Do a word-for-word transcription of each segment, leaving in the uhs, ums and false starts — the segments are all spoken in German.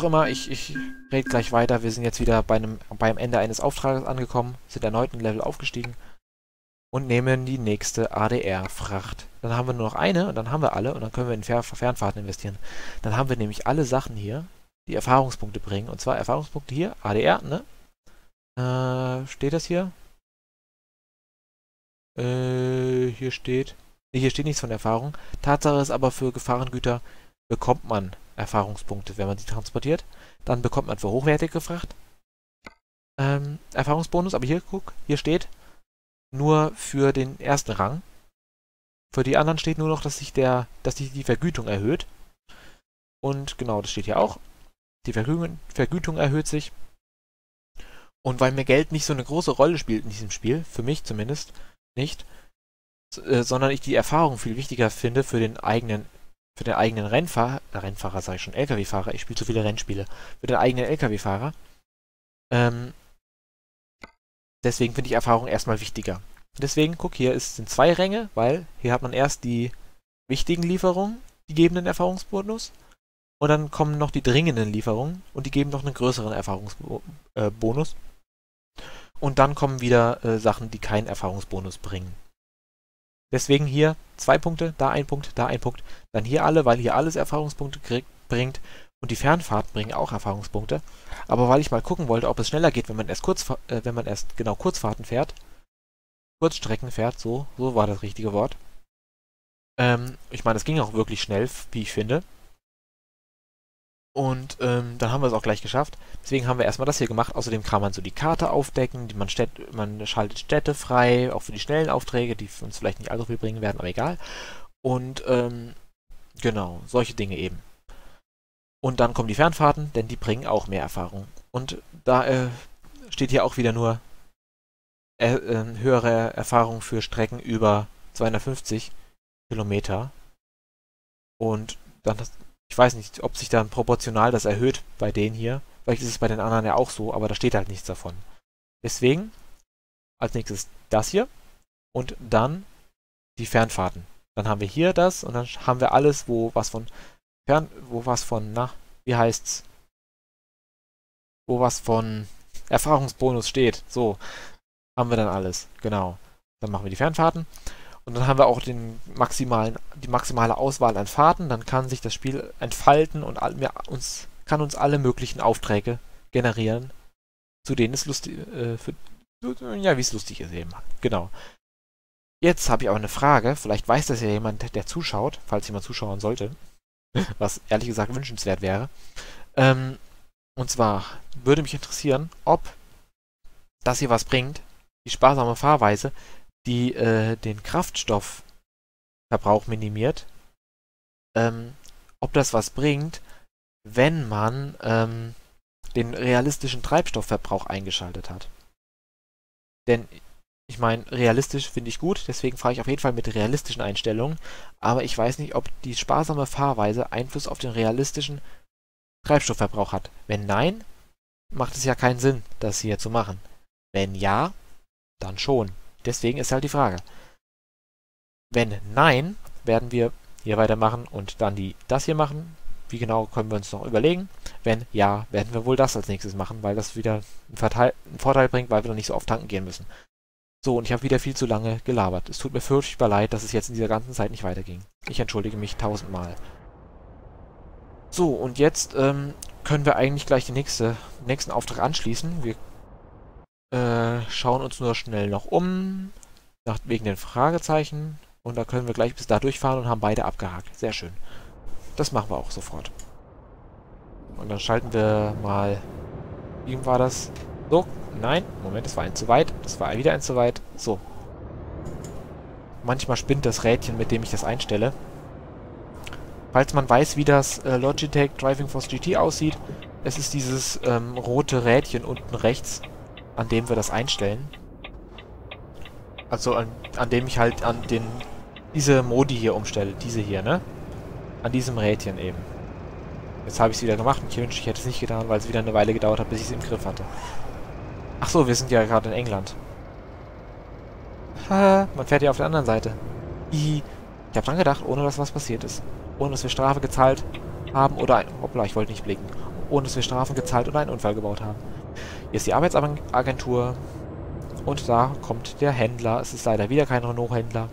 auch immer, ich, ich rede gleich weiter. Wir sind jetzt wieder bei einem, beim Ende eines Auftrages angekommen, sind erneut ein Level aufgestiegen und nehmen die nächste A D R-Fracht. Dann haben wir nur noch eine und dann haben wir alle und dann können wir in Fer Fernfahrten investieren. Dann haben wir nämlich alle Sachen hier, die Erfahrungspunkte bringen. Und zwar Erfahrungspunkte hier, A D R, ne? Äh, steht das hier? Äh, hier steht... Nee, hier steht nichts von Erfahrung. Tatsache ist aber, für Gefahrengüter bekommt man Erfahrungspunkte, wenn man sie transportiert. Dann bekommt man für hochwertige Fracht ähm, Erfahrungsbonus. Aber hier, guck, hier steht nur für den ersten Rang. Für die anderen steht nur noch, dass sich der, dass sich die Vergütung erhöht. Und genau, das steht hier auch. Die Vergütung, Vergütung erhöht sich. Und weil mir Geld nicht so eine große Rolle spielt in diesem Spiel, für mich zumindest nicht, äh, sondern ich die Erfahrung viel wichtiger finde für den eigenen, für den eigenen Rennfahrer, äh, Rennfahrer sage ich schon, L K W-Fahrer, ich spiele zu viele Rennspiele, für den eigenen L K W-Fahrer. Ähm, deswegen finde ich Erfahrung erstmal wichtiger. Deswegen, guck, hier ist, sind zwei Ränge, weil hier hat man erst die wichtigen Lieferungen, die geben einen Erfahrungsbonus. Und dann kommen noch die dringenden Lieferungen und die geben noch einen größeren Erfahrungsbonus. Und dann kommen wieder äh, Sachen, die keinen Erfahrungsbonus bringen. Deswegen hier zwei Punkte, da ein Punkt, da ein Punkt. Dann hier alle, weil hier alles Erfahrungspunkte kriegt, bringt. Und die Fernfahrten bringen auch Erfahrungspunkte. Aber weil ich mal gucken wollte, ob es schneller geht, wenn man erst kurz, äh, wenn man erst genau Kurzfahrten fährt. Kurzstrecken fährt, so, so war das richtige Wort. Ähm, ich meine, es ging auch wirklich schnell, wie ich finde. Und ähm, dann haben wir es auch gleich geschafft. Deswegen haben wir erstmal das hier gemacht. Außerdem kann man so die Karte aufdecken. Die man, Städt man schaltet Städte frei, auch für die schnellen Aufträge, die uns vielleicht nicht allzu viel bringen werden, aber egal. Und ähm, genau, solche Dinge eben. Und dann kommen die Fernfahrten, denn die bringen auch mehr Erfahrung. Und da äh, steht hier auch wieder nur äh, äh, höhere Erfahrung für Strecken über zweihundertfünfzig Kilometer. Und dann das, ich weiß nicht, ob sich dann proportional das erhöht bei denen hier. Vielleicht ist es bei den anderen ja auch so, aber da steht halt nichts davon. Deswegen als nächstes das hier und dann die Fernfahrten. Dann haben wir hier das und dann haben wir alles, wo was von Fern, wo was von, na, wie heißt's? Wo was von Erfahrungsbonus steht. So, haben wir dann alles. Genau. Dann machen wir die Fernfahrten. Und dann haben wir auch den maximalen, die maximale Auswahl an Fahrten. Dann kann sich das Spiel entfalten und all, mir, uns, kann uns alle möglichen Aufträge generieren, zu denen es lustig, äh, für, ja, wie es lustig ist eben. Genau. Jetzt habe ich aber eine Frage. Vielleicht weiß das ja jemand, der zuschaut, falls jemand zuschauen sollte, was ehrlich gesagt wünschenswert wäre. Ähm, und zwar würde mich interessieren, ob das hier was bringt, die sparsame Fahrweise, die äh, den Kraftstoffverbrauch minimiert, ähm, ob das was bringt, wenn man ähm, den realistischen Treibstoffverbrauch eingeschaltet hat. Denn, ich meine, realistisch finde ich gut, deswegen fahre ich auf jeden Fall mit realistischen Einstellungen, aber ich weiß nicht, ob die sparsame Fahrweise Einfluss auf den realistischen Treibstoffverbrauch hat. Wenn nein, macht es ja keinen Sinn, das hier zu machen. Wenn ja, dann schon. Deswegen ist halt die Frage. Wenn nein, werden wir hier weitermachen und dann die das hier machen. Wie genau, können wir uns noch überlegen. Wenn ja, werden wir wohl das als nächstes machen, weil das wieder einen, Verteil einen Vorteil bringt, weil wir dann nicht so oft tanken gehen müssen. So, und ich habe wieder viel zu lange gelabert. Es tut mir furchtbar leid, dass es jetzt in dieser ganzen Zeit nicht weiterging. Ich entschuldige mich tausendmal. So, und jetzt ähm, können wir eigentlich gleich den nächste, nächsten Auftrag anschließen. Wir Äh, schauen uns nur schnell noch um, nach, wegen den Fragezeichen. Und da können wir gleich bis da durchfahren und haben beide abgehakt. Sehr schön. Das machen wir auch sofort. Und dann schalten wir mal... Wie war das? So, nein, Moment, das war ein zu weit. Das war wieder ein zu weit. So. Manchmal spinnt das Rädchen, mit dem ich das einstelle. Falls man weiß, wie das äh, Logitech Driving Force G T aussieht, es ist dieses ähm, rote Rädchen unten rechts, an dem wir das einstellen. Also an, an dem ich halt an den diese Modi hier umstelle. Diese hier, ne? An diesem Rädchen eben. Jetzt habe ich es wieder gemacht und ich wünschte, ich hätte es nicht getan, weil es wieder eine Weile gedauert hat, bis ich es im Griff hatte. Ach so, wir sind ja gerade in England. Haha, man fährt ja auf der anderen Seite. Ich habe dran gedacht, ohne dass was passiert ist. Ohne dass wir Strafe gezahlt haben oder ein... Hoppla, ich wollte nicht blicken. ohne dass wir Strafen gezahlt oder einen Unfall gebaut haben. Hier ist die Arbeitsagentur und da kommt der Händler. Es ist leider wieder kein Renault-Händler.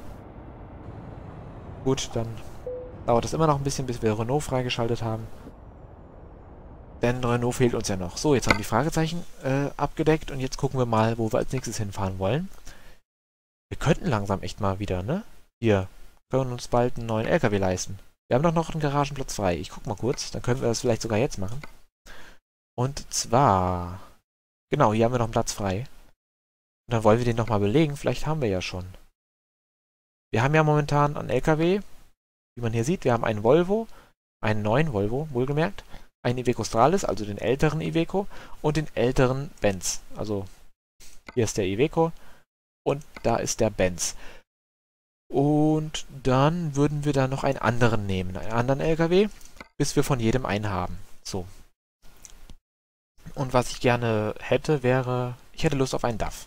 Gut, dann dauert es immer noch ein bisschen, bis wir Renault freigeschaltet haben. Denn Renault fehlt uns ja noch. So, jetzt haben die Fragezeichen äh, abgedeckt und jetzt gucken wir mal, wo wir als nächstes hinfahren wollen. Wir könnten langsam echt mal wieder, ne? Hier, können uns bald einen neuen L K W leisten. Wir haben doch noch einen Garagenplatz frei. Ich guck mal kurz, dann können wir das vielleicht sogar jetzt machen. Und zwar... Genau, hier haben wir noch einen Platz frei. Und dann wollen wir den nochmal belegen. Vielleicht haben wir ja schon. Wir haben ja momentan einen L K W, wie man hier sieht. Wir haben einen Volvo, einen neuen Volvo, wohlgemerkt. Einen Iveco Stralis, also den älteren Iveco. Und den älteren Benz. Also hier ist der Iveco und da ist der Benz. Und dann würden wir da noch einen anderen nehmen, einen anderen L K W, bis wir von jedem einen haben. So. Und was ich gerne hätte, wäre, ich hätte Lust auf einen D A F.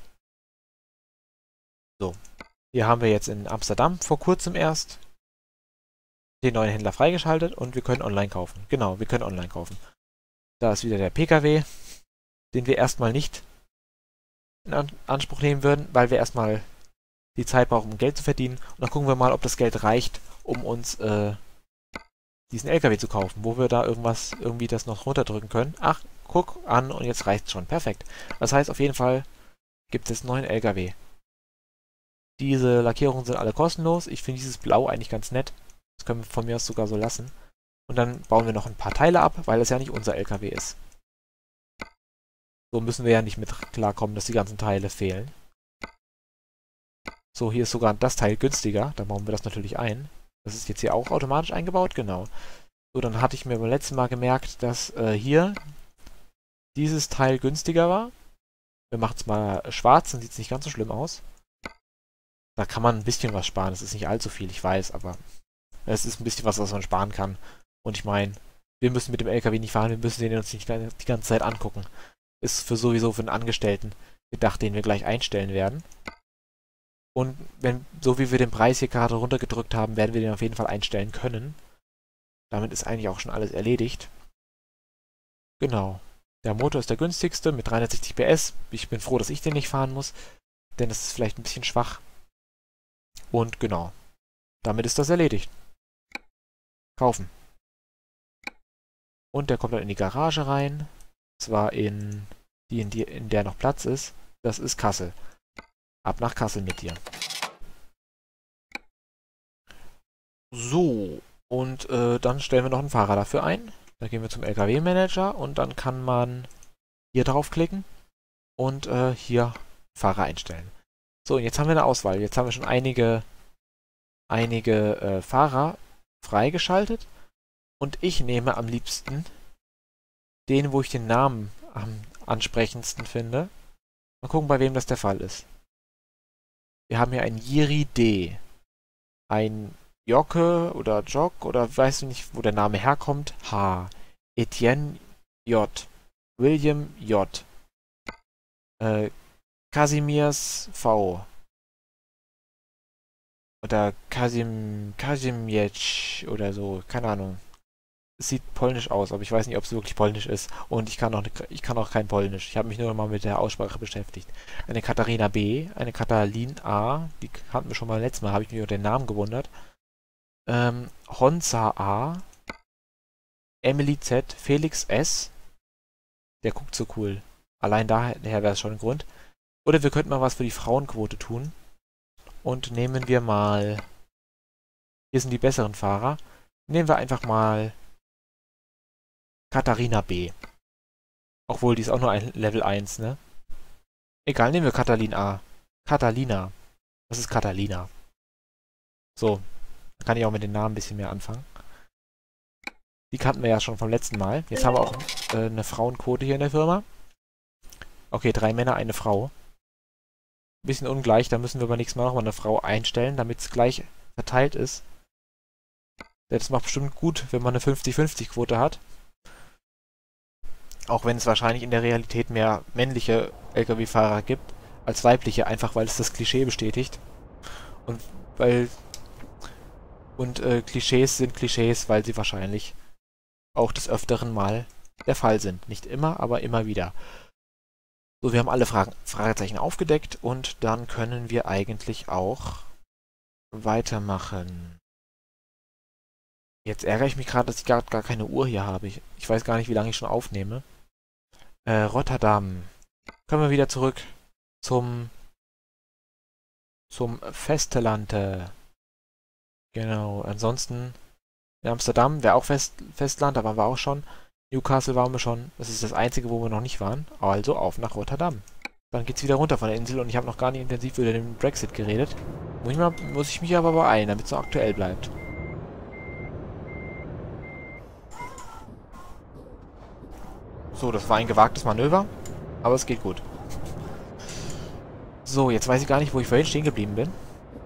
So. Hier haben wir jetzt in Amsterdam vor kurzem erst den neuen Händler freigeschaltet und wir können online kaufen. Genau, wir können online kaufen. Da ist wieder der P K W, den wir erstmal nicht in Anspruch nehmen würden, weil wir erstmal die Zeit brauchen, um Geld zu verdienen. Und dann gucken wir mal, ob das Geld reicht, um uns äh, diesen L K W zu kaufen, wo wir da irgendwas, irgendwie das noch runterdrücken können. Ach, guck an und jetzt reicht's schon. Perfekt. Das heißt, auf jeden Fall gibt es einen neuen L K W. Diese Lackierungen sind alle kostenlos. Ich finde dieses Blau eigentlich ganz nett. Das können wir von mir aus sogar so lassen. Und dann bauen wir noch ein paar Teile ab, weil es ja nicht unser L K W ist. So müssen wir ja nicht mit klarkommen, dass die ganzen Teile fehlen. So, hier ist sogar das Teil günstiger. Dann bauen wir das natürlich ein. Das ist jetzt hier auch automatisch eingebaut, genau. So, dann hatte ich mir beim letzten Mal gemerkt, dass äh, hier dieses Teil günstiger war. Wir machen es mal schwarz, dann sieht es nicht ganz so schlimm aus. Da kann man ein bisschen was sparen. Das ist nicht allzu viel, ich weiß, aber es ist ein bisschen was, was man sparen kann. Und ich meine, wir müssen mit dem L K W nicht fahren, wir müssen den uns nicht die ganze Zeit angucken. Ist für sowieso für einen Angestellten gedacht, den wir gleich einstellen werden. Und wenn, so wie wir den Preis hier gerade runtergedrückt haben, werden wir den auf jeden Fall einstellen können. Damit ist eigentlich auch schon alles erledigt. Genau. Der Motor ist der günstigste mit dreihundertsechzig P S. Ich bin froh, dass ich den nicht fahren muss, denn das ist vielleicht ein bisschen schwach. Und genau. Damit ist das erledigt. Kaufen. Und der kommt dann in die Garage rein. Zwar in die, in die, in der noch Platz ist. Das ist Kassel. Ab nach Kassel mit dir. So. Und äh, dann stellen wir noch einen Fahrer dafür ein. Dann gehen wir zum L K W-Manager und dann kann man hier draufklicken und äh, hier Fahrer einstellen. So, und jetzt haben wir eine Auswahl. Jetzt haben wir schon einige, einige äh, Fahrer freigeschaltet. Und ich nehme am liebsten den, wo ich den Namen am ansprechendsten finde. Mal gucken, bei wem das der Fall ist. Wir haben hier einen Jiri D. Ein Jocke oder Jock oder weiß nicht, wo der Name herkommt. H. Etienne J. William J. Äh, Kasimirs V. Oder Kasim, Kazimierz oder so, keine Ahnung. Es sieht polnisch aus, aber ich weiß nicht, ob es wirklich polnisch ist. Und ich kann auch, ich kann auch kein Polnisch. Ich habe mich nur mal mit der Aussprache beschäftigt. Eine Katharina B., eine Katalin A., die hatten wir schon mal letztes Mal, habe ich mich über den Namen gewundert. Ähm, Honza A., Emily Z., Felix S., der guckt so cool. Allein daher wäre es schon ein Grund. Oder wir könnten mal was für die Frauenquote tun. Und nehmen wir mal... Hier sind die besseren Fahrer. Nehmen wir einfach mal Katharina B. Obwohl, die ist auch nur ein Level eins, ne? Egal, nehmen wir Katalin A. Catalina. Das ist Catalina. So. Da kann ich auch mit den Namen ein bisschen mehr anfangen. Die kannten wir ja schon vom letzten Mal. Jetzt haben wir auch äh, eine Frauenquote hier in der Firma. Okay, drei Männer, eine Frau. Ein bisschen ungleich, da müssen wir beim nächsten Mal nochmal eine Frau einstellen, damit es gleich verteilt ist. Das macht bestimmt gut, wenn man eine fünfzig fünfzig Quote hat. Auch wenn es wahrscheinlich in der Realität mehr männliche L K W-Fahrer gibt als weibliche, einfach weil es das Klischee bestätigt. Und weil... Und äh, Klischees sind Klischees, weil sie wahrscheinlich auch des Öfteren mal der Fall sind. Nicht immer, aber immer wieder. So, wir haben alle Fragen, Fragezeichen aufgedeckt und dann können wir eigentlich auch weitermachen. Jetzt ärgere ich mich gerade, dass ich gar, gar keine Uhr hier habe. Ich, ich weiß gar nicht, wie lange ich schon aufnehme. Äh, Rotterdam. Kommen wir wieder zurück zum zum Festland. Genau, ansonsten in Amsterdam wäre auch Fest, Festland, da waren wir auch schon. Newcastle waren wir schon. Das ist das Einzige, wo wir noch nicht waren. Also auf nach Rotterdam. Dann geht's wieder runter von der Insel und ich habe noch gar nicht intensiv über den Brexit geredet. Muss ich, mal, muss ich mich aber beeilen, damit es so aktuell bleibt. So, das war ein gewagtes Manöver, aber es geht gut. So, jetzt weiß ich gar nicht, wo ich vorhin stehen geblieben bin.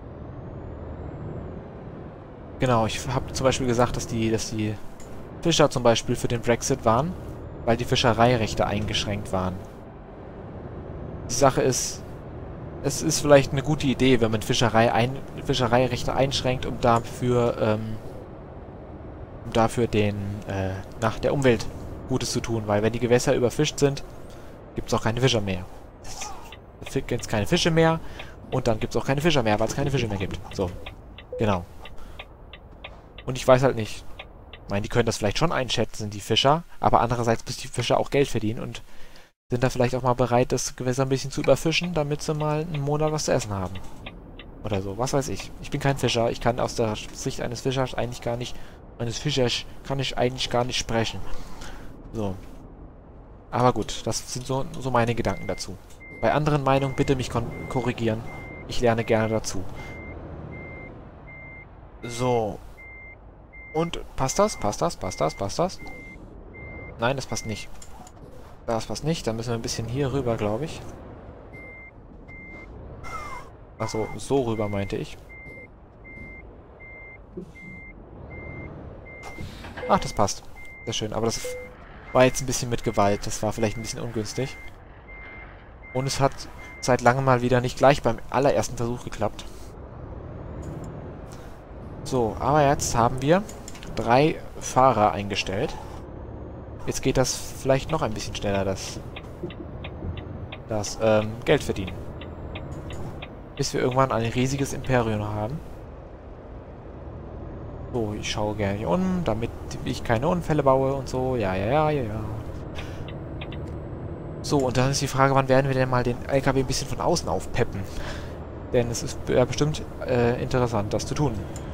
Genau, ich habe zum Beispiel gesagt, dass die, dass die Fischer zum Beispiel für den Brexit waren, weil die Fischereirechte eingeschränkt waren. Die Sache ist, es ist vielleicht eine gute Idee, wenn man Fischerei ein, Fischereirechte einschränkt, um dafür, ähm, um dafür den, äh, nach der Umwelt Gutes zu tun, weil wenn die Gewässer überfischt sind, gibt es auch keine Fischer mehr. Es gibt jetzt keine Fische mehr und dann gibt es auch keine Fischer mehr, weil es keine Fische mehr gibt. So, genau. Und ich weiß halt nicht, ich meine, die können das vielleicht schon einschätzen, die Fischer, aber andererseits müssen die Fischer auch Geld verdienen und sind da vielleicht auch mal bereit, das Gewässer ein bisschen zu überfischen, damit sie mal einen Monat was zu essen haben. Oder so, was weiß ich. Ich bin kein Fischer, ich kann aus der Sicht eines Fischers eigentlich gar nicht, eines Fischers kann ich eigentlich gar nicht sprechen. So. Aber gut, das sind so, so meine Gedanken dazu. Bei anderen Meinungen bitte mich korrigieren. Ich lerne gerne dazu. So. Und passt das? Passt das? Passt das? Passt das? Nein, das passt nicht. Das passt nicht. Dann müssen wir ein bisschen hier rüber, glaube ich. Achso, so rüber meinte ich. Ach, das passt. Sehr schön. Aber das war jetzt ein bisschen mit Gewalt. Das war vielleicht ein bisschen ungünstig. Und es hat seit langem mal wieder nicht gleich beim allerersten Versuch geklappt. So, aber jetzt haben wir drei Fahrer eingestellt. Jetzt geht das vielleicht noch ein bisschen schneller, das, das ähm, Geld verdienen. Bis wir irgendwann ein riesiges Imperium haben. So, ich schaue gerne hier um, damit ich keine Unfälle baue und so. Ja, ja, ja, ja, ja. So, und dann ist die Frage, wann werden wir denn mal den L K W ein bisschen von außen aufpeppen? Denn es ist ja bestimmt äh, interessant, das zu tun.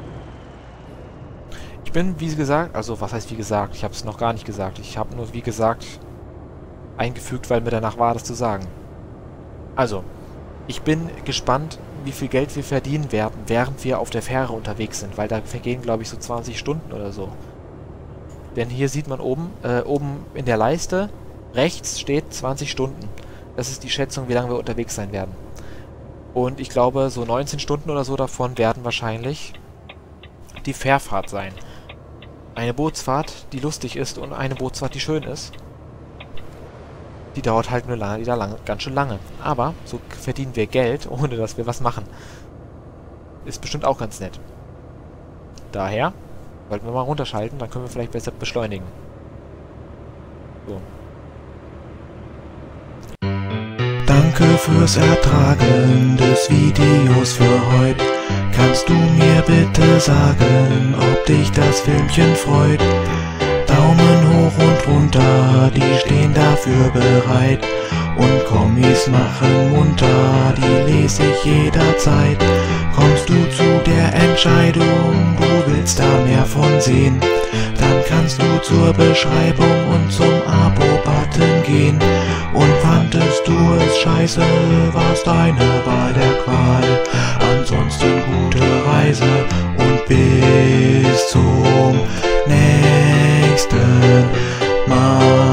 Ich bin, wie gesagt, also was heißt wie gesagt? Ich habe es noch gar nicht gesagt. Ich habe nur, wie gesagt, eingefügt, weil mir danach war, das zu sagen. Also, ich bin gespannt, wie viel Geld wir verdienen werden, während wir auf der Fähre unterwegs sind, weil da vergehen, glaube ich, so zwanzig Stunden oder so. Denn hier sieht man oben, äh, oben in der Leiste, rechts steht zwanzig Stunden. Das ist die Schätzung, wie lange wir unterwegs sein werden. Und ich glaube, so neunzehn Stunden oder so davon werden wahrscheinlich die Fährfahrt sein. Eine Bootsfahrt, die lustig ist und eine Bootsfahrt, die schön ist. Die dauert halt nur lange, die da lange, ganz schön lange. Aber so verdienen wir Geld, ohne dass wir was machen. Ist bestimmt auch ganz nett. Daher sollten wir mal runterschalten, dann können wir vielleicht besser beschleunigen. So. Danke fürs Ertragen des Videos für heute. Kannst du mir bitte sagen, ob dich das Filmchen freut? Daumen hoch und runter, die stehen dafür bereit. Und Kommis machen munter, die lese ich jederzeit. Kommst du zu der Entscheidung, du willst da mehr von sehen, dann kannst du zur Beschreibung und zum Abo-Button gehen. Und fandest du es scheiße, war's deine Wahl der Qual. Ansonsten gute Reise und bis zum nächsten Mal.